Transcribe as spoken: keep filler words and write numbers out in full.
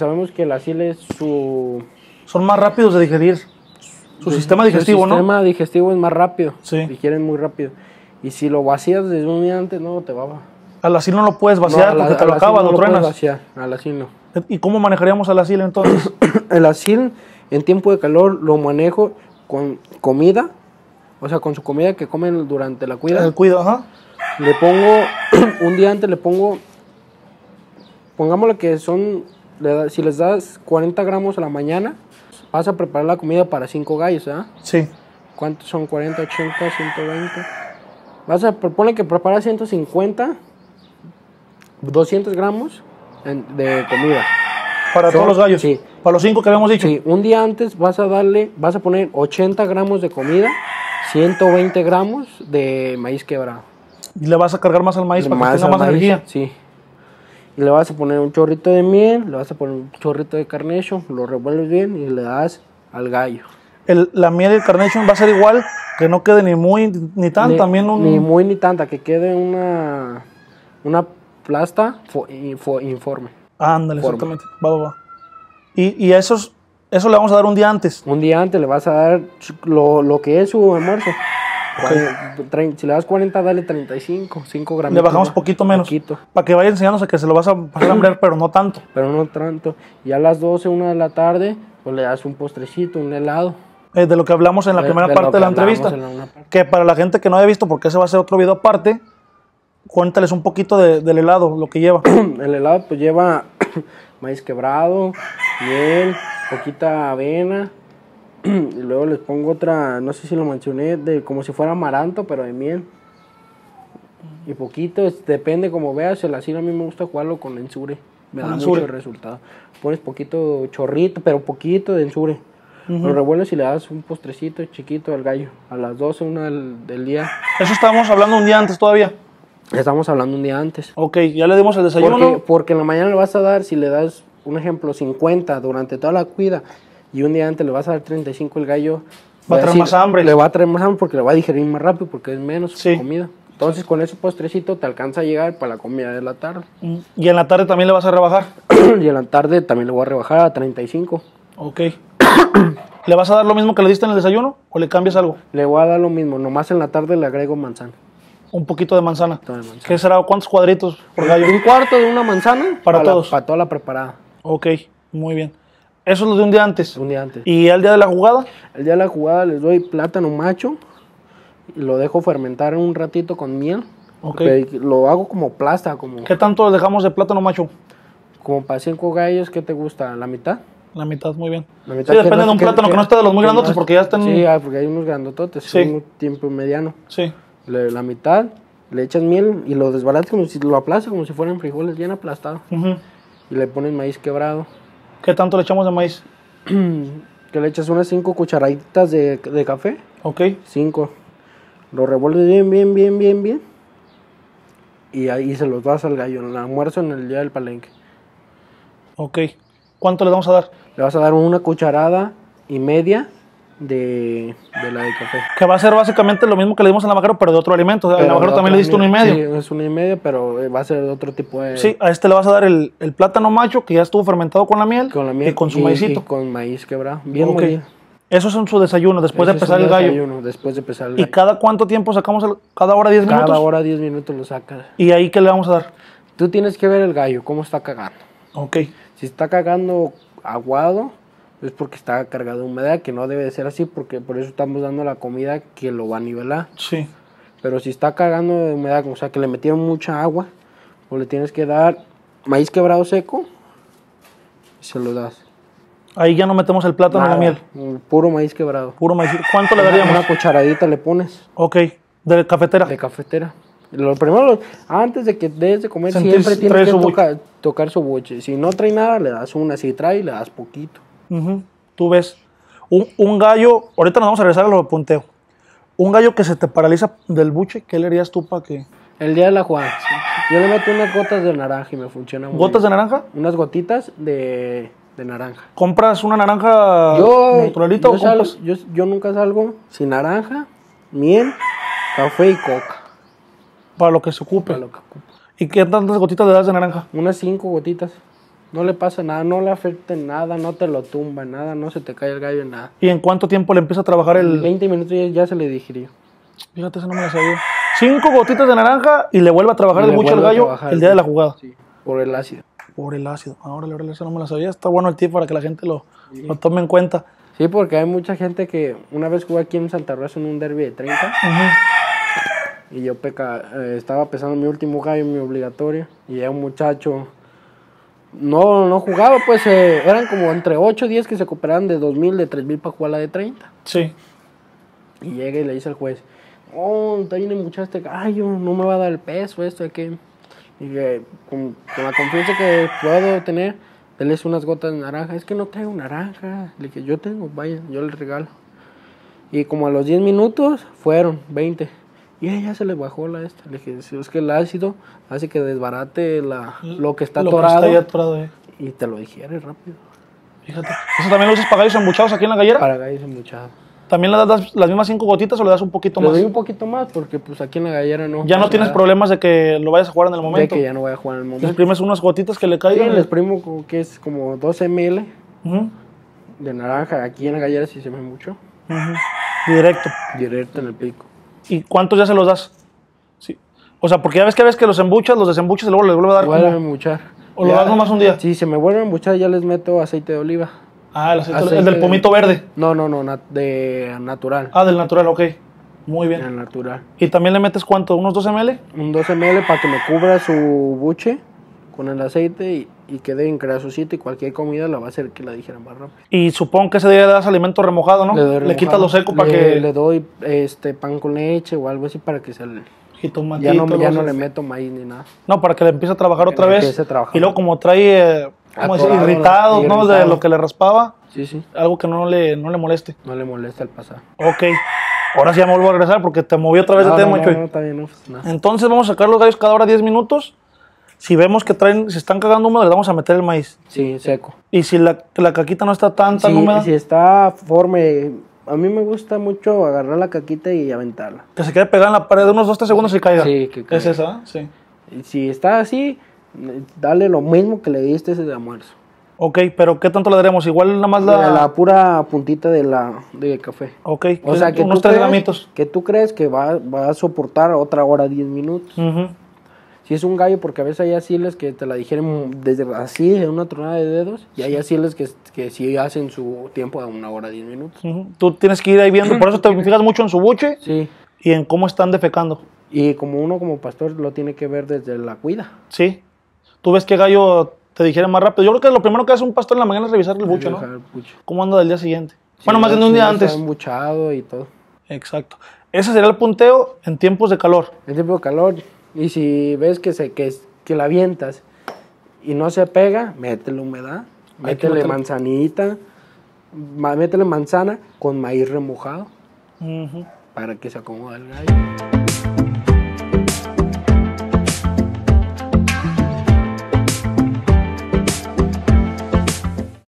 sabemos que el asil es su... Son más rápidos de digerir. Su de, sistema digestivo, ¿no? Su sistema ¿no? digestivo es más rápido. Sí. Digieren muy rápido. Y si lo vacías desde un día antes, no, te va a... Al asil no lo puedes vaciar no, porque la, te lo acabas, no lo truenas. No vaciar, al asil no. ¿Y cómo manejaríamos al asil entonces? El asil en tiempo de calor lo manejo con comida, o sea, con su comida que comen durante la cuida. El cuido, ajá. Le pongo, un día antes le pongo, pongámosle que son, le da, si les das cuarenta gramos a la mañana, vas a preparar la comida para cinco gallos, ¿ah? ¿eh? Sí. ¿Cuántos son? cuarenta, ochenta, ciento veinte. Vas a, propone que preparas ciento cincuenta, doscientos gramos de comida. Para son, todos los gallos. Sí. Para los cinco que habíamos dicho. Sí, un día antes vas a darle, vas a poner ochenta gramos de comida, ciento veinte gramos de maíz quebrado. Y le vas a cargar más al maíz para más que tenga más maíz, energía. Sí. Y le vas a poner un chorrito de miel, le vas a poner un chorrito de carnation, lo revuelves bien y le das al gallo. El, la miel y el carnation va a ser igual, que no quede ni muy ni tan, ni, también un... Ni muy ni tanta, que quede una, una plasta fo, fo, informe. Ándale, exactamente. Va, va, va. Y, y esos, eso le vamos a dar un día antes. Un día antes le vas a dar lo, lo que es su almuerzo. Okay. Si le das cuarenta, dale treinta y cinco, cinco gramos. Le bajamos poquito menos. Poquito. Para que vaya enseñándose que se lo vas a hambrear, pero no tanto. Pero no tanto. Y a las doce, una de la tarde, pues le das un postrecito, un helado. Eh, de lo que hablamos en la de, primera de parte de la entrevista. La que para la gente que no haya visto, porque ese va a ser otro video aparte, cuéntales un poquito de, del helado, lo que lleva. El helado pues lleva maíz quebrado, miel, poquita avena. Y luego les pongo otra, no sé si lo mencioné, de como si fuera amaranto, pero de miel. Y poquito, es, depende como veas, el asil a mí me gusta jugarlo con ensure. Me da mucho resultado. Pones poquito chorrito, pero poquito de ensure. Uh-huh. Lo revuelves y le das un postrecito chiquito al gallo. A las doce, una del, del día. Eso estábamos hablando un día antes todavía. Estamos hablando un día antes. Ok, ya le dimos el desayuno. Porque, porque en la mañana le vas a dar, si le das, un ejemplo, cincuenta durante toda la cuida, y un día antes le vas a dar treinta y cinco, el gallo va a traer más hambre. Le va a traer más hambre porque le va a digerir más rápido porque es menos sí. comida. Entonces con ese postrecito te alcanza a llegar para la comida de la tarde. ¿Y en la tarde también le vas a rebajar? Y en la tarde también le voy a rebajar a treinta y cinco. Ok. ¿Le vas a dar lo mismo que le diste en el desayuno o le cambias algo? Le voy a dar lo mismo, nomás en la tarde le agrego manzana. Un poquito de manzana. De manzana. ¿Qué será? ¿Cuántos cuadritos por gallo? Un cuarto de una manzana para, para todos. La, para toda la preparada. Ok, muy bien. Eso es lo de un día antes. Un día antes. ¿Y el día de la jugada? El día de la jugada les doy plátano macho y lo dejo fermentar un ratito con miel. Ok. Lo hago como plasta. Como, ¿Qué tanto dejamos de plátano macho? Como para cinco gallos, ¿qué te gusta? ¿La mitad? La mitad, muy bien. La mitad sí, depende no, de un que, plátano que, que no esté de los muy grandotes, porque ya están... Sí, porque hay unos grandototes, sí. Un tiempo mediano. Sí. Le, la mitad, le echas miel y lo desbaratas como si lo aplastas como si fueran frijoles bien aplastados. Uh-huh. Y le pones maíz quebrado. ¿Qué tanto le echamos de maíz? Que le echas unas cinco cucharaditas de, de café. Ok. Cinco. Lo revuelves bien, bien, bien, bien, bien. Y ahí se los das al gallo, en el almuerzo en el día del palenque. Ok. ¿Cuánto le vamos a dar? Le vas a dar una cucharada y media de, de la de café. Que va a ser básicamente lo mismo que le dimos en la Navajero, pero de otro alimento. En la Navajero también le diste uno y medio. Sí, es uno y medio, pero va a ser de otro tipo de... Sí, a este le vas a dar el, el plátano macho, que ya estuvo fermentado con la miel. Con la miel. Y con su y, maicito. Y con maíz quebrado. Bien okay. molido. Eso es en su desayuno, después Ese de pesar es el gallo. Desayuno, después de pesar el gallo. ¿Y cada cuánto tiempo sacamos el, cada hora diez minutos? Cada hora diez minutos lo sacas. ¿Y ahí qué le vamos a dar? Tú tienes que ver el gallo, cómo está cagando. Ok. Si está cagando aguado, es porque está cargado de humedad, que no debe de ser así, porque por eso estamos dando la comida que lo va a nivelar. Sí. Pero si está cagando de humedad, o sea, que le metieron mucha agua, pues le tienes que dar maíz quebrado seco y se lo das. Ahí ya no metemos el plátano Nada, en la miel. Puro maíz quebrado. Puro maíz. ¿Cuánto le daríamos? Una cucharadita le pones. Ok. ¿De cafetera? De cafetera. Lo primero, antes de que des de comer, Sentís, siempre tienes que su toca, tocar su buche. Si no trae nada, le das una. Si trae, le das poquito. Uh-huh. Tú ves. Un, un gallo, ahorita nos vamos a regresar a lo de punteo. Un gallo que se te paraliza del buche, ¿qué le harías tú para que...? El día de la jugada. Yo le meto unas gotas de naranja y me funciona muy ¿Gotas bien. de naranja? Unas gotitas de, de naranja. ¿Compras una naranja yo, naturalita yo o sal, compras? Yo, yo nunca salgo sin naranja, miel, café y coca. Para lo que se ocupe. Para lo que ocupe. ¿Y qué tantas gotitas le das de naranja? Unas cinco gotitas. No le pasa nada, no le afecta en nada, no te lo tumba, nada, no se te cae el gallo en nada. ¿Y en cuánto tiempo le empieza a trabajar el...? En veinte minutos ya, ya se le digirió. Fíjate, eso no me lo sabía. Cinco gotitas de naranja y le vuelve a trabajar Y el le buche al vuelve a gallo trabajar el día el- de la jugada. Sí, por el ácido. Por el ácido. Ahora, ahora, eso no me lo sabía. Está bueno el tip para que la gente lo, sí. lo tome en cuenta. Sí, porque hay mucha gente que una vez jugué aquí en Santa Rosa en un derby de treinta. Uh-huh. Y yo peca, eh, estaba pesando mi último gallo, mi obligatorio. Y era un muchacho... No, no jugaba, pues eh, eran como entre ocho o diez que se cooperaban de dos mil, de tres mil para jugar la de treinta. Sí. Y llega y le dice al juez, oh, está bien muchacho este gallo, no me va a dar el peso, esto, aquello. Y que con, con la confianza que puedo tener, él es unas gotas de naranja. Es que no traigo naranja. Le dije, yo tengo, vaya, yo le regalo. Y como a los diez minutos, fueron veinte. Y a ella se le bajó la esta. Le dije, si es que el ácido hace que desbarate la, lo que está lo atorado. Que está ahí atorado eh. Y te lo digiere rápido. Fíjate. ¿Eso también lo usas para gallos embuchados aquí en la gallera? Para gallos embuchados. ¿También le das las, las mismas cinco gotitas o le das un poquito le más? Le doy un poquito más porque pues aquí en la gallera no. Ya no tienes nada. problemas de que lo vayas a jugar en el momento. De que ya no voy a jugar en el momento. ¿Le exprimes unas gotitas que le caigan? Sí, le exprimo como que es como doce mililitros uh-huh. de naranja. Aquí en la gallera sí se me mucho. Uh-huh. Directo. Directo en el pico. ¿Y cuántos ya se los das? Sí. O sea, porque ya ves que ves que los embuchas, los desembuchas y luego les vuelve a dar Vuelve como... a embuchar. ¿O lo das nomás un día? Si se me vuelven a embuchar ya les meto aceite de oliva. Ah, el aceite, aceite el del pomito de... verde. No, no, no, nat de natural. Ah, del natural, ok. Muy bien. Del natural. ¿Y también le metes cuánto? ¿Unos doce mililitros? Un doce mililitros para que me cubra su buche con el aceite y, y quede en grasosito y cualquier comida la va a hacer que la dijera más rápido. Y supongo que ese día le das alimento remojado, ¿no? Le, doy le remojado. quitas lo seco para le, que... Le doy este pan con leche o algo así para que se le... Jitomatito, ya no, ya no sé. le meto maíz ni nada. No, para que le empiece a trabajar que otra vez. A trabajar. Y luego como trae, eh, ¿cómo decir? Irritados, ¿no? De lo que le raspaba. Sí, sí. Algo que no le, no le moleste. No le molesta el pasar. Ok. Ahora sí ya me vuelvo a regresar porque te moví otra vez no, de tema, no, Chuy. No, no, está bien, no, pues, nada. Entonces vamos a sacar los gallos cada hora diez minutos. Si vemos que traen, se están cagando húmedos, les vamos a meter el maíz. Sí, seco. Y si la, la caquita no está tan, tan sí, húmeda. Si está forme, a mí me gusta mucho agarrar la caquita y aventarla. Que se quede pegada en la pared de unos dos tres segundos y caiga. Sí, que caiga. ¿Es esa? Sí. Y si está así, dale lo mismo que le diste ese de almuerzo. Ok, pero ¿qué tanto le daremos? Igual nada más la... La, la pura puntita de la de café. Ok, o sea, que unos tú tres crees, gramitos. Que tú crees que va, va a soportar otra hora diez minutos. Uh-huh. Si es un gallo, porque a veces hay asiles que te la digieren desde así, en una tronada de dedos, y hay asiles que, que sí hacen su tiempo a una hora diez minutos. Uh-huh. Tú tienes que ir ahí viendo, por eso te fijas mucho en su buche Sí. y en cómo están defecando. Y como uno como pastor lo tiene que ver desde la cuida. Sí. Tú ves qué gallo te digiere más rápido. Yo creo que lo primero que hace un pastor en la mañana es revisar el buche, ¿no? El buche. ¿Cómo anda del día siguiente? Sí, bueno, más bien un día está antes. embuchado y todo. Exacto. Ese sería el punteo en tiempos de calor. En tiempo de calor. Y si ves que se que, que la avientas y no se pega, métele humedad. Métele métele. manzanita. Ma, métele manzana con maíz remojado. Uh-huh. Para que se acomode el gallo.